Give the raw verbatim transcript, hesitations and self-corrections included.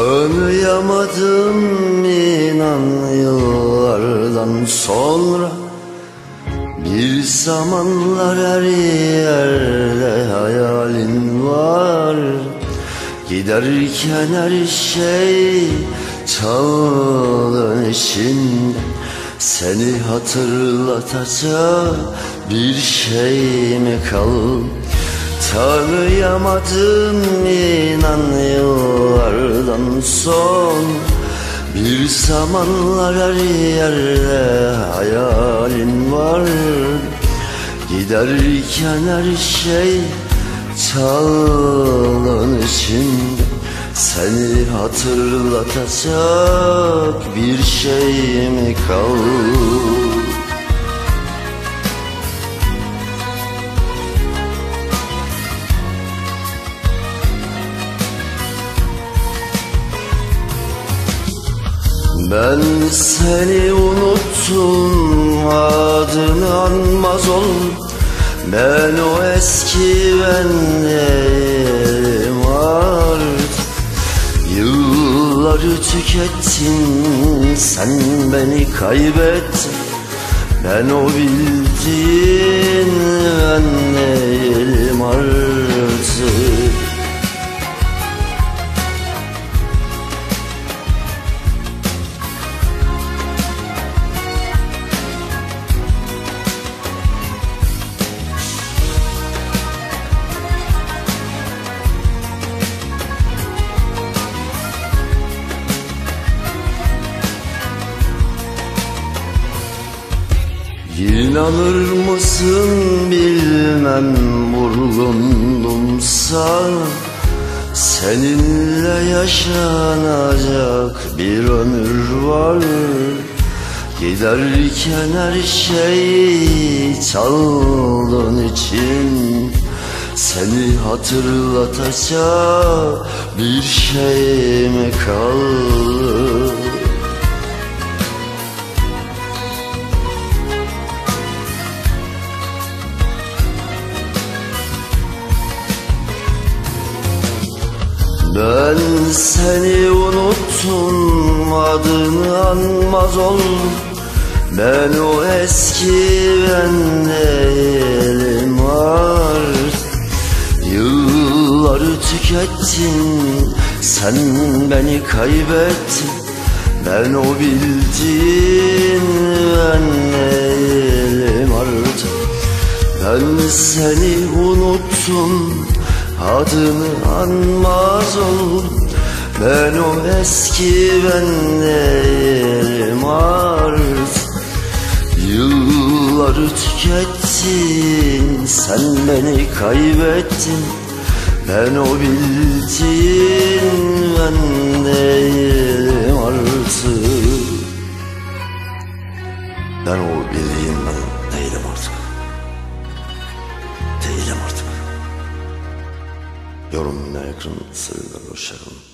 Tanıyamadım inan yıllardan sonra. Bir zamanlar her yerde hayalin var. Giderken her şey çaldın içinde. Seni hatırlatacak bir şey mi kaldı? Tanıyamadım inan yıllardan son. Bir zamanlar her yerde hayalin var. Giderken her şey çaldın içinde. Seni hatırlatacak bir şey mi kaldı? Ben seni unuttum, adını anmaz oldum. Ben o eski ben değilim artık. Yılları tükettin, sen beni kaybettin. Ben o bildiğin ben değilim artık. İnanır mısın bilmem vurgundum sana. Seninle yaşanacak bir ömür var. Giderken her şeyi çaldın için. Seni hatırlatacak bir şey mi kaldı? Ben seni unuttum, adını anmaz oldum. Ben o eski ben değilim artık. Yılları tükettin, sen beni kaybettin. Ben o bildiğin ben değilim artık. Ben seni unuttum, adını anmaz oldum. Ben o eski ben değilim artık. Yılları tükettin, sen beni kaybettin. Ben o bildiğin ben değilim artık. Ben o bildiğin ben değilim artık. Değilim artık. Yorumuna yakın sırrına hoşçakalın.